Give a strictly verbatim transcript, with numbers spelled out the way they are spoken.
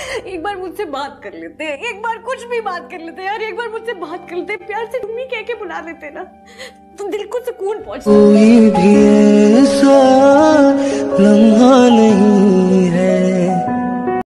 एक बार मुझसे बात कर लेते हैं, एक बार कुछ भी बात कर लेते हैं यार, एक बार मुझसे बात कर लेते हैं, प्यार से तुम ही कह के बुला लेते ना, तो दिल को सुकून पहुंचता। कोई भी ऐसा लम्हा नहीं